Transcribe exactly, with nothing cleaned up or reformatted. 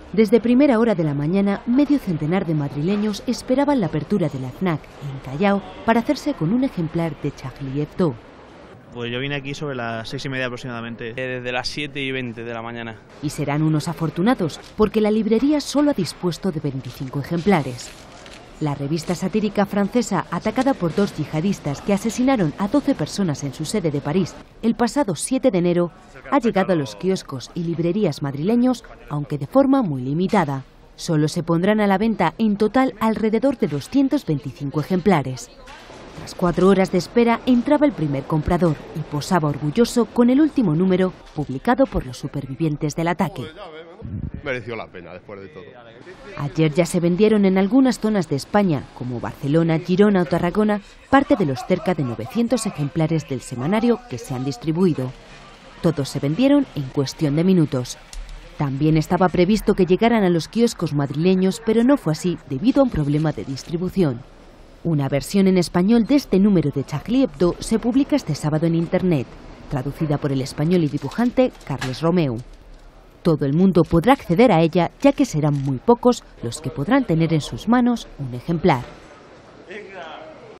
Desde primera hora de la mañana, medio centenar de madrileños esperaban la apertura de la FNAC en Callao para hacerse con un ejemplar de Charlie Hebdo. Pues yo vine aquí sobre las seis y media aproximadamente. Desde las siete y veinte de la mañana. Y serán unos afortunados, porque la librería solo ha dispuesto de veinticinco ejemplares. La revista satírica francesa, atacada por dos yihadistas que asesinaron a doce personas en su sede de París el pasado siete de enero, ha llegado a los kioscos y librerías madrileños, aunque de forma muy limitada. Solo se pondrán a la venta en total alrededor de doscientos veinticinco ejemplares. Tras cuatro horas de espera entraba el primer comprador y posaba orgulloso con el último número publicado por los supervivientes del ataque. Mereció la pena después de todo. Ayer ya se vendieron en algunas zonas de España, como Barcelona, Girona o Tarragona, parte de los cerca de novecientos ejemplares del semanario que se han distribuido. Todos se vendieron en cuestión de minutos. También estaba previsto que llegaran a los kioscos madrileños, pero no fue así debido a un problema de distribución. Una versión en español de este número de Charlie Hebdo se publica este sábado en Internet, traducida por el español y dibujante Carles Romeu. Todo el mundo podrá acceder a ella, ya que serán muy pocos los que podrán tener en sus manos un ejemplar.